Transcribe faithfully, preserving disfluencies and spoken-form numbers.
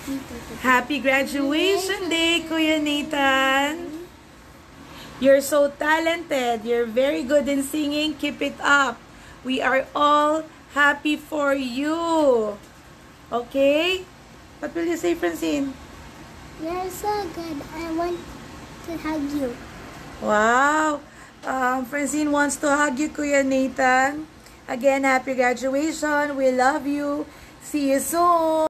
Happy graduation day, Kuya Nathan. You're so talented. You're very good in singing. Keep it up. We are all happy for you. Okay? What will you say, Francine? You're so good. I want to hug you. Wow. Um, Francine wants to hug you, Kuya Nathan. Again, happy graduation. We love you. See you soon.